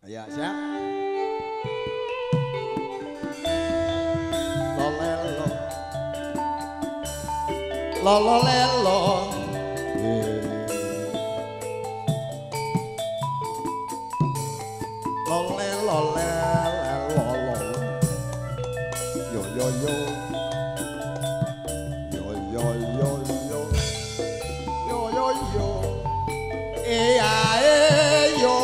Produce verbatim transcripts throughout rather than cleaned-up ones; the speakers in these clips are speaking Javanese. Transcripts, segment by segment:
Ya, siap. Lolelo. Lololelo. Lolelo lolelo. Yo yo yo. Yo yo yo yo. Yo yo yo. Eh ae yo.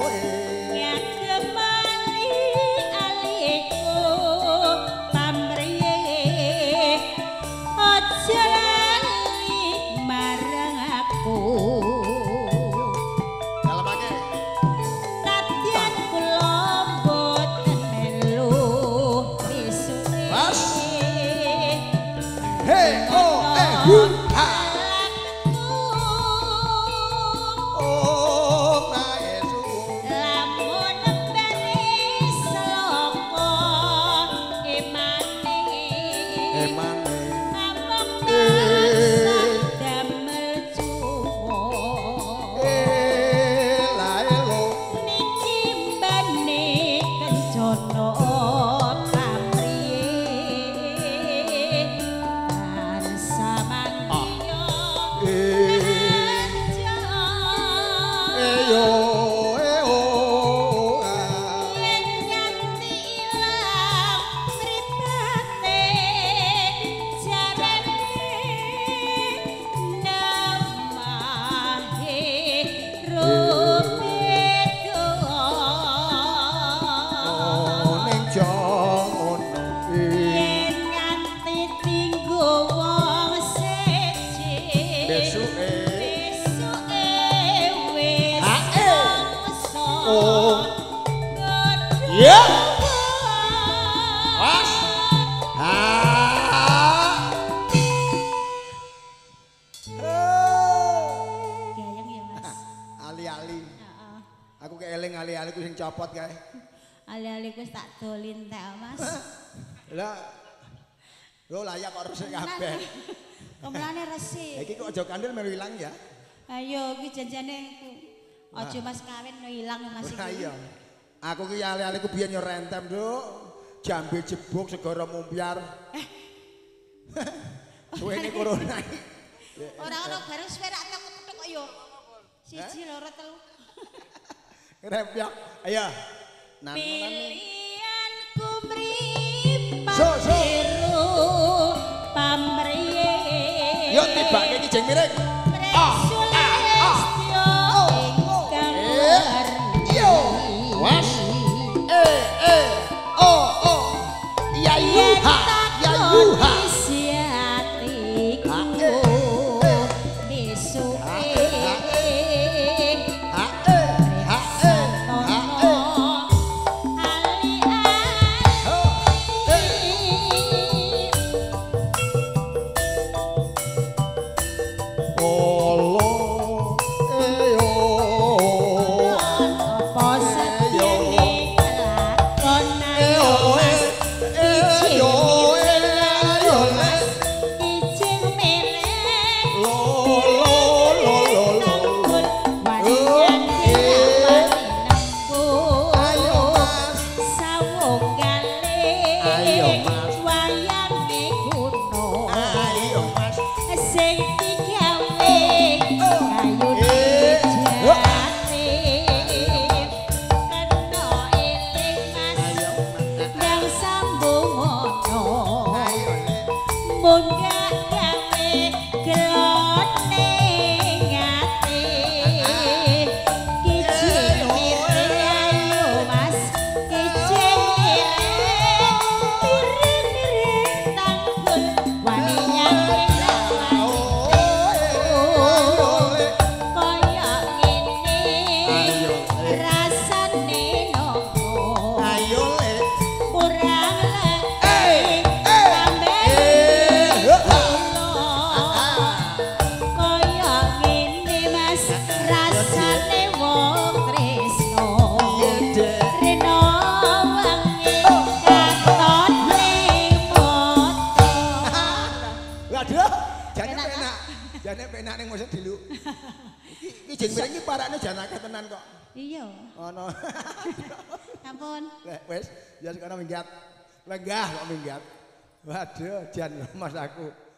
Hey, oh, eh, hu, ha. Oh, na Yesu. Lamun beri seloko emane. Emane. Among dasar damel cuwo. Eh, la elo. Nicimbane kencana ya, was, ah, gayeng ya mas. ali-ali, aku keeling ali-ali ku sing copot kae. Ali-ali ku tak dolin tak mas. Lah, lo layak kok resik kabeh. Kemlane resik. Iki kok aja kandel melu ilang ya. Ayo iki janjane aja mas kawin no ilang mas iki. Iya. Aku ki ali-aliku biyen yo rentem, Nduk. Jambe jebuk segara mumpyar. Eh. Suwene corona iki. Ora ono bareng suwe rak tek-tek kok yo. Siji loro telu. Repyak. Ayo. Pilihanku mripat So, so. biru pamriye. Yo tibake iki jeng miring. Ah. Was, eh, eh, oh, oh, ya yuha, ya yuha. Jane penak ning musik dilu. Iki iki jeng mriki parane jan akeh tenan kok. Iya. Ono. Ampun. Lek wis ya sekarang minggat. Lenggah kok minggat. Waduh jan Mas aku.